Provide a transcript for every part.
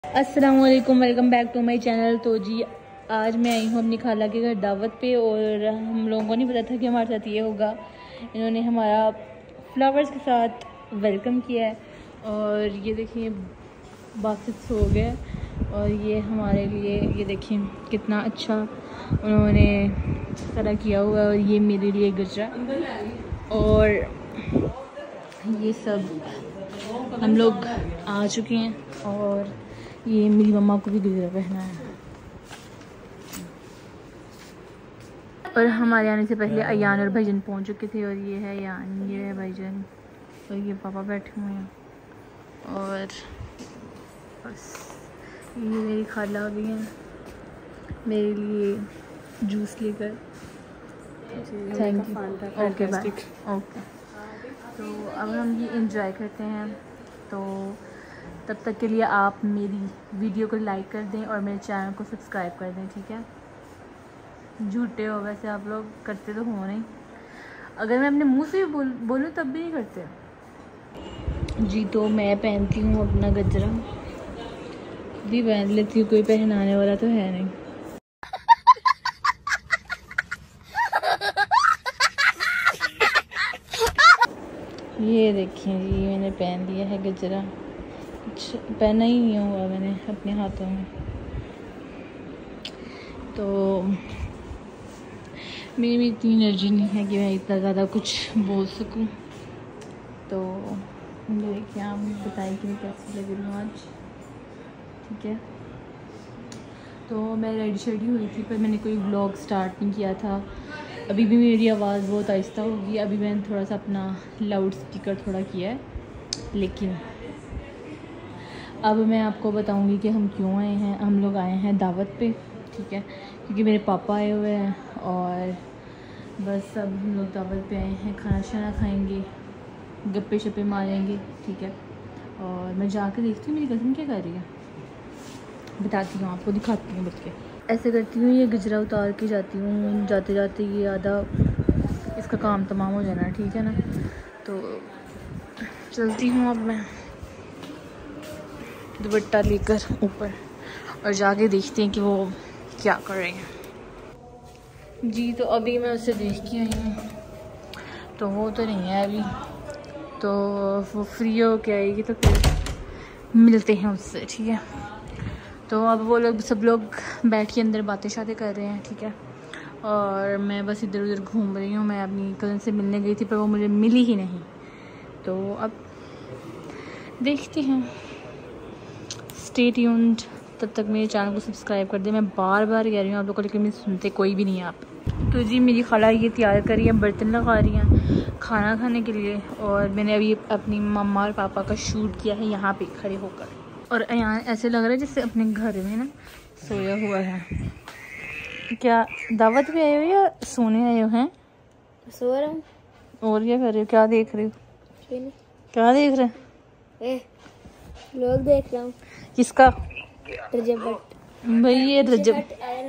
अस्सलामुअलैकुम, welcome back to my channel. तो जी आज मैं आई हूँ अपनी खाला के घर दावत पे और हम लोगों को नहीं पता था कि हमारे साथ ये होगा। इन्होंने हमारा फ्लावर्स के साथ वेलकम किया है और ये देखिए बासित सो गए और ये हमारे लिए ये देखिए कितना अच्छा उन्होंने तरह किया हुआ है। और ये मेरे लिए गजरा और ये सब हम लोग आ चुके हैं और ये मेरी मम्मा को भी गजरा पहना है। और हमारे आने से पहले अयान और भाईजान पहुंच चुके थे और ये है अयान, ये है भाईजान और ये पापा बैठे हुए हैं और बस ये मेरी खाला भी हैं मेरे लिए जूस लेकर। Thank you. Okay bye. Okay तो अब हम ये एंजॉय करते हैं। तो तब तक के लिए आप मेरी वीडियो को लाइक कर दें और मेरे चैनल को सब्सक्राइब कर दें, ठीक है। झूठे हो वैसे आप लोग, करते तो हो नहीं। अगर मैं अपने मुंह से भी बोलूँ तब भी नहीं करते। जी तो मैं पहनती हूँ अपना गजरा, भी पहन लेती हूँ, कोई पहनाने वाला तो है नहीं। ये देखिए जी मैंने पहन लिया है गजरा, कुछ पहना ही नहीं हुआ मैंने अपने हाथों में। तो मेरी में इतनी एनर्जी नहीं है कि मैं इतना ज़्यादा कुछ बोल सकूं। तो देखिए आप बताएं कि मैं कैसी लग रही हूँ आज, ठीक है। तो मैं रेडी शेडी हुई थी पर मैंने कोई व्लॉग स्टार्ट नहीं किया था। अभी भी मेरी आवाज़ बहुत आहिस्ता होगी। अभी मैंने थोड़ा सा अपना लाउड स्पीकर थोड़ा किया है, लेकिन अब मैं आपको बताऊंगी कि हम क्यों आए हैं। हम लोग आए हैं दावत पे, ठीक है, क्योंकि मेरे पापा आए हुए हैं और बस अब हम लोग दावत पे आए हैं। खाना शाना खाएंगे, गप्पे शप्पे मारेंगे, ठीक है। और मैं जाकर देखती हूँ मेरी कज़न क्या कर रही है, बताती हूँ आपको, दिखाती हूँ। बल्कि ऐसे करती हूँ, ये गजरा उतार के जाती हूँ, जाते जाते ये आधा इसका काम तमाम हो जाना, ठीक है ना। तो चलती हूँ अब मैं दुपट्टा लेकर ऊपर और जाके देखते हैं कि वो क्या कर रहे हैं। जी तो अभी मैं उसे देख के आई हूँ, तो वो तो नहीं है अभी, तो वो फ्री हो के आएगी तो फिर मिलते हैं उससे, ठीक है। तो अब वो लोग सब लोग बैठ के अंदर बातें शातें कर रहे हैं, ठीक है। और मैं बस इधर उधर घूम रही हूँ। मैं अपनी कज़न से मिलने गई थी पर वो मुझे मिली ही नहीं। तो अब देखते हैं, स्टे ट्यून्ड। तब तक मेरे चैनल को सब्सक्राइब कर दे। मैं बार बार कह रही हूँ आप लोग को, लेकिन मेरी सुनते कोई भी नहीं है आप। तो जी मेरी खाला ये तैयार कर रही है, बर्तन लगा रही हैं खाना खाने के लिए। और मैंने अभी अपनी मम्मा और पापा का शूट किया है यहाँ पे खड़े होकर। और यहाँ ऐसे लग रहा है जैसे अपने घर में ना सोया हुआ है। क्या दावत पे आए हो या सोने आए हो? हैं सो रहा हूँ। और क्या कर रहे हो, क्या देख रहे हो? क्या देख रहे हैं? लोग देख रहा हूँ। किसका? रजब भट्ट भाई ये रजब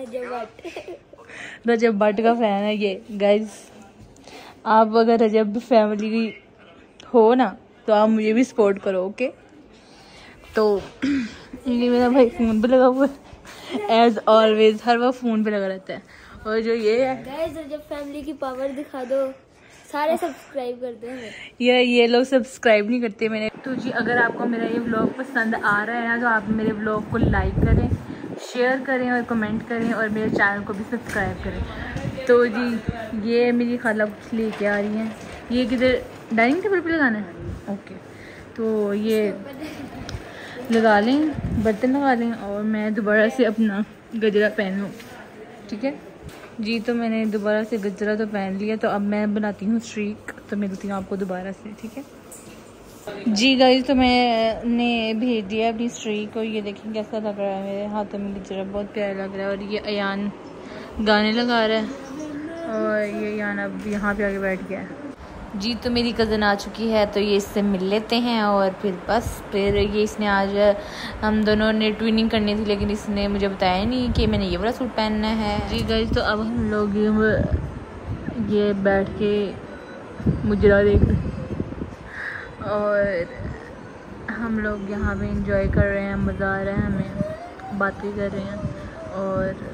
भट्ट का फैन है ये। गाइज आप अगर रजब फैमिली हो ना तो आप मुझे भी सपोर्ट करो, ओके। तो ये मेरा भाई फ़ोन पे लगा हुआ है एज ऑलवेज, हर वक्त फ़ोन पे लगा रहता है। और जो ये है गाइस, रजब फैमिली की पावर दिखा दो, सारे सब्सक्राइब करते हैं। ये लोग सब्सक्राइब नहीं करते मैंने। तो जी अगर आपको मेरा ये व्लॉग पसंद आ रहा है ना तो आप मेरे व्लॉग को लाइक करें, शेयर करें और कमेंट करें और मेरे चैनल को भी सब्सक्राइब करें। तो जी ये मेरी खाला कुछ लेके आ रही हैं। ये किधर डाइनिंग टेबल पे लगाना है? ओके तो ये लगा लें, बर्तन लगा लें और मैं दोबारा से अपना गजरा पहन लूँ, ठीक है जी। तो मैंने दोबारा से गजरा तो पहन लिया, तो अब मैं बनाती हूँ स्ट्रीक। तो मिलती हूँ आपको दोबारा से, ठीक है जी। गाइस तो मैंने भेज दिया अपनी स्ट्रीक और ये देखें कैसा लग रहा है मेरे हाथों में गजरा, बहुत प्यारा लग रहा है। और ये अयान गाने लगा रहा है और ये अयान अब यहाँ पे आके बैठ गया है जी। तो मेरी कज़न आ चुकी है तो ये इससे मिल लेते हैं और फिर बस फिर ये इसने आज हम दोनों ने ट्विनिंग करनी थी, लेकिन इसने मुझे बताया नहीं कि मैंने ये वाला सूट पहनना है जी। गाइस तो अब हम लोग ये बैठ के मुजरा देख रहे और हम लोग यहाँ पे इंजॉय कर रहे हैं, मज़ा आ रहा है हमें, बातें कर रहे हैं। और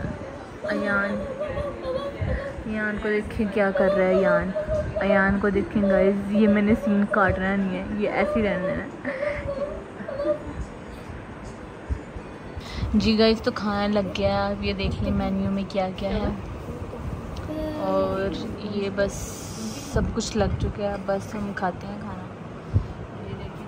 अयान को देखें क्या कर रहा है। अयान को देखें गाइस, ये मैंने सीन काटना नहीं है, ये ऐसे ही रहने है। जी गाइस, तो खाना लग गया। अब ये देख लें मेन्यू में क्या क्या है, और ये बस सब कुछ लग चुका है, बस हम खाते हैं खाना। ये देखिए,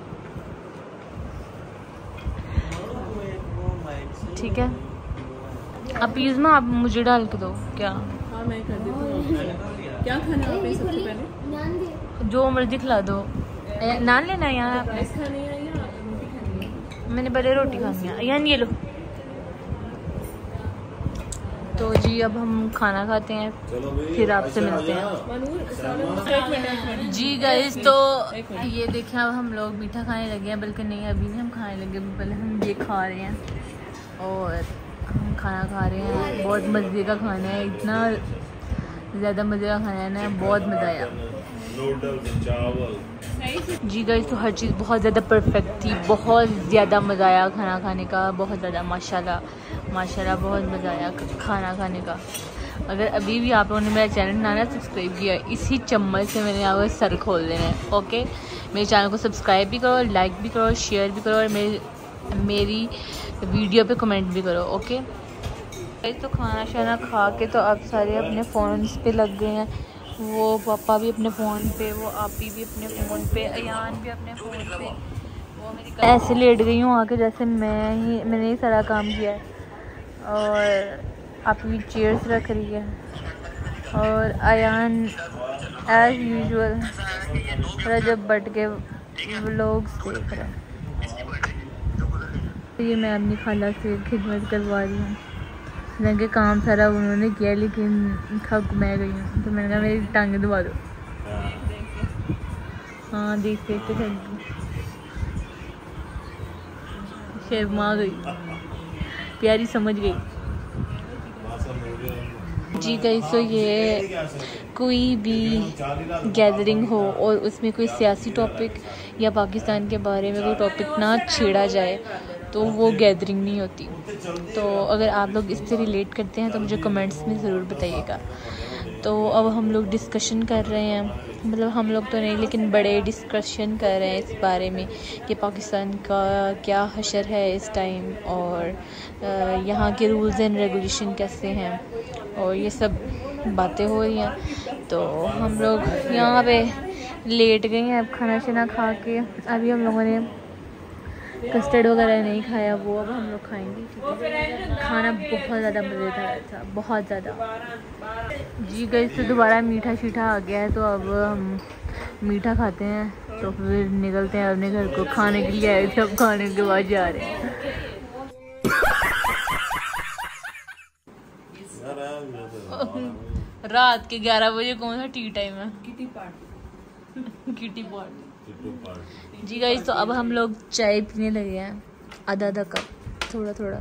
ठीक है। अब प्लीज़ ना आप मुझे डाल के दो क्या? हाँ मैं कर देती हूँ। क्या खाना है आपने सबसे पहले? जो मर्जी खिला दो। नान लेना है यहाँ आपने? राइस खानी है या रोटी खानी है? मैंने पहले रोटी खानी है। यान ये लो। तो जी अब हम खाना खाते हैं, फिर आपसे मिलते हैं। जी गाइस, तो ये देखें अब हम लोग मीठा खाने लगे हैं, बल्कि नहीं अभी नहीं हम खाने लगे, पहले हम ये खा रहे हैं और हम खाना खा रहे हैं। बहुत मज़े का खाना है, इतना ज़्यादा मज़े का खाना है ना, बहुत मज़ा आया। जी गाइस, तो हर चीज़ बहुत ज़्यादा परफेक्ट थी, बहुत ज़्यादा मज़ा आया खाना खाने का, बहुत ज़्यादा माशाल्लाह बहुत मज़ा आया खाना खाने का। अगर अभी भी आप लोगों ने मेरा चैनल ना सब्सक्राइब किया, इसी चम्मच से मैंने आपको सर खोल देना है। ओके, मेरे चैनल को सब्सक्राइब भी करो, लाइक भी करो, शेयर भी करो, और मेरी वीडियो पे कमेंट भी करो। ओके, तो खाना शाना खा के तो अब सारे अपने फ़ोन्स पे लग गए हैं। वो पापा भी अपने फ़ोन पे, वो आपी भी अपने फ़ोन पे, अयान भी अपने फ़ोन पे। वो मेरी ऐसे लेट गई हूँ आके जैसे मैंने ही सारा काम किया है। और आपी चेयर्स रख रही है, और अयान एज़ यूजुअल रजब बट के व्लॉग्स देख रहा है। तो ये मैं अपनी खाला से खिदमत करवा रही हूँ। लगे काम सारा उन्होंने किया, लेकिन थक मैं गई हूँ, तो मैंने कहा मेरी टांगें दबा दो। हाँ देखते शर्मा गई, प्यारी समझ गई। जी गाइस, तो ये कोई भी गैदरिंग हो और उसमें कोई सियासी टॉपिक या पाकिस्तान के बारे में कोई टॉपिक ना छेड़ा जाए तो वो गैदरिंग नहीं होती। तो अगर आप लोग इससे रिलेट करते हैं तो मुझे कमेंट्स में ज़रूर बताइएगा। तो अब हम लोग डिस्कशन कर रहे हैं, मतलब हम लोग तो नहीं लेकिन बड़े डिस्कशन कर रहे हैं इस बारे में कि पाकिस्तान का क्या हशर है इस टाइम, और यहाँ के रूल्स एंड रेगुलेशन कैसे हैं, और ये सब बातें हो रही हैं। तो हम लोग यहाँ पे लेट गए हैं अब खाना शाना खा के। अभी हम लोगों ने कस्टर्ड वगैरह नहीं खाया, वो अब हम लोग खाएंगे। ठीक है, खाना बहुत ज़्यादा मज़ेदार था, बहुत ज़्यादा। जी गाइस, तो दोबारा मीठा शीठा आ गया है, तो अब हम मीठा खाते हैं, तो फिर निकलते हैं अपने घर को। खाने के लिए आए थे, अब खाने के बाद जा रहे हैं। रात के 11 बजे कौन सा टी टाइम है? Kitty party. जी गाइस, तो अब हम लोग चाय पीने लगे हैं, आधा कप, थोड़ा थोड़ा।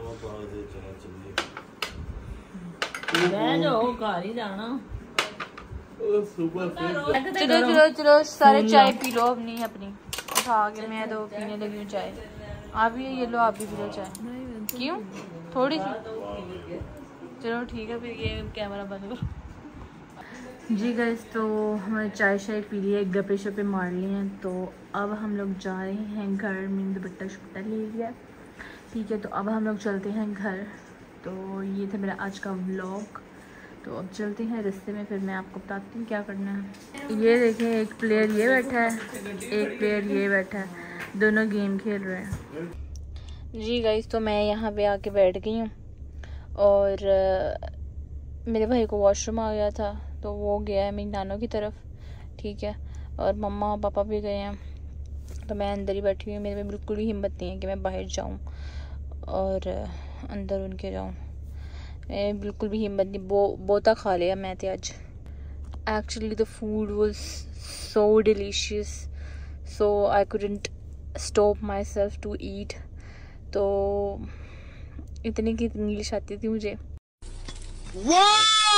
चलो सारे चाय पी लो अपनी उठा के। मैं तो पीने लगी हूँ चाय, आप भी ये लो, आप भी पी लो चाय। क्यों? थोड़ी सी। चलो ठीक है, फिर ये कैमरा बंद करो। जी गाइस, तो हमारे चाय शाय पी लिए, गप्पे शप्पे मार लिए हैं, तो अब हम लोग जा रहे हैं घर। मैंने दुपट्टा शुपट्टा ले लिया, ठीक है। तो अब हम लोग चलते हैं घर। तो ये था मेरा आज का व्लॉग। तो अब चलते हैं रास्ते में, फिर मैं आपको बताती हूँ क्या करना है। ये देखें, एक प्लेयर ये बैठा है, एक प्लेयर ये बैठा है, दोनों गेम खेल रहे हैं। जी गाइस, तो मैं यहाँ पे आके बैठ गई हूँ, और मेरे भाई को वॉशरूम आ गया था, तो वो गया है मेरी नानों की तरफ, ठीक है। और मम्मा और पापा भी गए हैं, तो मैं अंदर ही बैठी हुई हूँ। मेरे में बिल्कुल भी हिम्मत नहीं है कि मैं बाहर जाऊँ और अंदर उनके जाऊँ, बिल्कुल भी हिम्मत नहीं। बोता खा लिया मैं तो आज। Actually the food was so delicious, so I couldn't stop myself to eat. तो इतनी की इंग्लिश आती थी मुझे।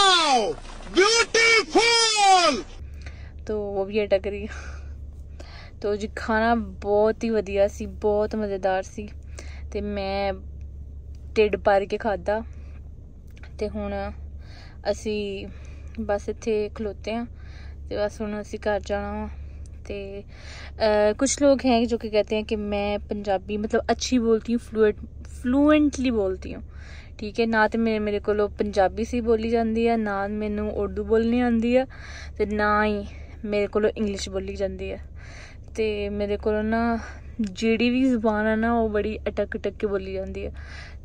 Wow beautiful. तो वो भी अटक रही है। तो जी खाना बहुत ही वधिया सी, बहुत मज़ेदार सी ते मैं ढिड भर के खादा। ते हुण असी बस इत्थे खलोते हैं ते बस हुण असी घर जाना वा। ते कुछ लोग हैं जो कि कहते हैं कि मैं पंजाबी मतलब अच्छी बोलती हूँ, फ्लुएंटली बोलती हूँ, ठीक है ना। तो मेरे को पंजाबी सी बोली जाती है, ना मैनू उर्दू बोलनी आती है, तो ना ही मेरे को इंग्लिश बोली जाती है। तो मेरे को ना जिहड़ी भी जुबान है ना वो बड़ी अटक अटक के बोली जाती है।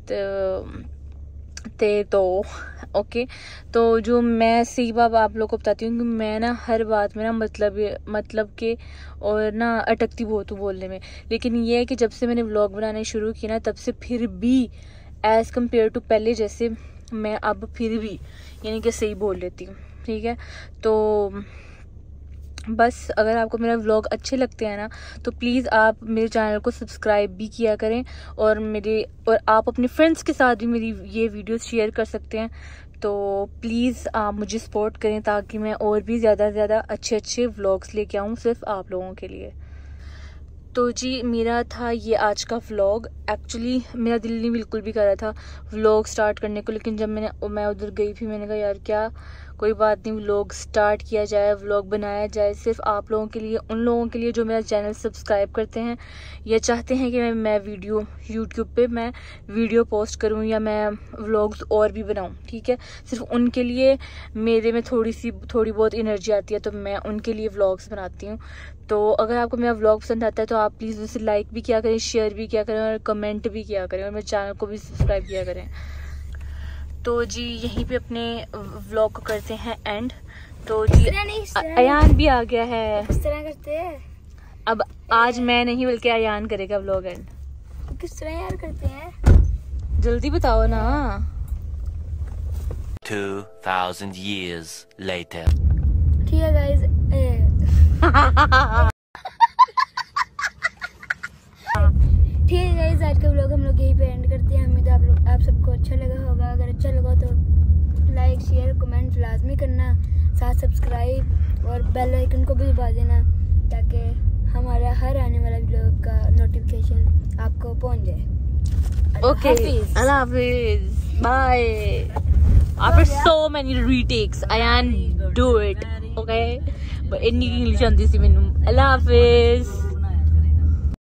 तो ओके, तो जो मैं सही बात आप लोग को बताती हूँ कि मैं ना हर बात में ना मतलब के और ना अटकती बहुत हूँ बोलने में। लेकिन ये है कि जब से मैंने व्लॉग बनाने शुरू किया ना तब से फिर भी एज़ कम्पेयर टू पहले जैसे मैं अब फिर भी यानी कि सही बोल लेती हूँ, ठीक है। तो बस अगर आपको मेरा व्लॉग अच्छे लगते हैं ना तो प्लीज़ आप मेरे चैनल को सब्सक्राइब भी किया करें और आप अपने फ्रेंड्स के साथ भी मेरी ये वीडियोस शेयर कर सकते हैं। तो प्लीज़ आप मुझे सपोर्ट करें ताकि मैं और भी ज़्यादा से ज़्यादा अच्छे व्लॉग्स लेके आऊँ सिर्फ आप लोगों के लिए। तो जी मेरा था ये आज का व्लॉग। एक्चुअली मेरा दिल नहीं बिल्कुल भी कर रहा था व्लॉग स्टार्ट करने को, लेकिन जब मैं उधर गई थी मैंने कहा यार क्या कोई बात नहीं, व्लॉग स्टार्ट किया जाए, व्लॉग बनाया जाए सिर्फ आप लोगों के लिए, उन लोगों के लिए जो मेरा चैनल सब्सक्राइब करते हैं या चाहते हैं कि मैं वीडियो यूट्यूब पे मैं वीडियो पोस्ट करूं या मैं व्लॉग्स और भी बनाऊं, ठीक है। सिर्फ उनके लिए मेरे में थोड़ी बहुत एनर्जी आती है तो मैं उनके लिए व्लॉग्स बनाती हूँ। तो अगर आपको मेरा व्लॉग पसंद आता है तो आप प्लीज़ उसे लाइक भी किया करें, शेयर भी किया करें और कमेंट भी किया करें और मेरे चैनल को भी सब्सक्राइब किया करें। तो जी यहीं पे अपने व्लॉग को करते हैं एंड। तो जी अयान भी आ गया है, किस तरह करते हैं अब आज मैं नहीं बल्कि अयान करेगा व्लॉग एंड। तो किस तरह यार करते हैं जल्दी बताओ ना। 2000 years later। ठीक है गाइस ठीक है गाइस, आज का व्लॉग हम लोग यहीं पे एंड करते हैं। उम्मीद है आप सबको अच्छा लगा होगा। अगर अच्छा लगा तो लाइक शेयर कमेंट लाजमी करना, साथ सब्सक्राइब और बेल आइकन को भी दबा देना ताकि हमारा हर आने वाला व्लॉग का नोटिफिकेशन आपको पहुंच जाए। ओके अल्लाह हाफिज, bye. After so many retakes Ayan do it, okay, but इन्नी इंग्लिश आंदी सी मैनू। अल्लाह हाफिज।